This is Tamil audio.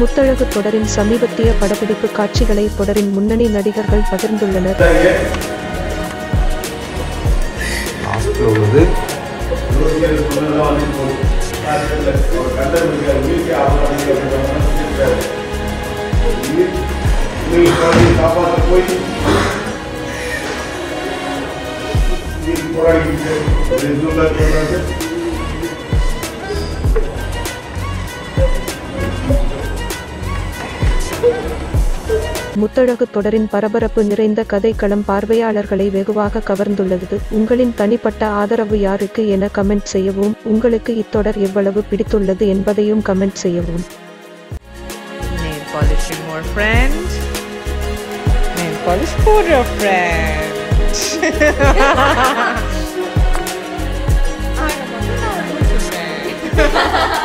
முத்தழகு தொடரின் சமீபத்திய படப்பிடிப்பு காட்சிகளை தொடரின் முன்னணி நடிகர்கள் பகிர்ந்துள்ளனர். முத்தழகு தொடரின் பரபரப்பு நிறைந்த கதைக்களம் பார்வையாளர்களை வெகுவாக கவர்ந்துள்ளது. உங்களின் தனிப்பட்ட ஆதரவு யாருக்கு என கமெண்ட் செய்யவும். உங்களுக்கு இத்தொடர் எவ்வளவு பிடித்துள்ளது என்பதையும் கமெண்ட் செய்யவும். Nail polishing more friend. Nail polish for your friend. I don't know.